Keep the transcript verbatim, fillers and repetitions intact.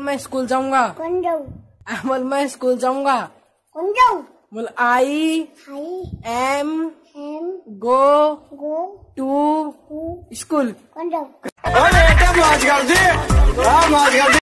मैं स्कूल जाऊंगा। कौन जाऊ? बोल मैं स्कूल जाऊंगा। कौन जाऊ? बोल I I am am go go to to school. कौन जाऊ? मौज कर दी।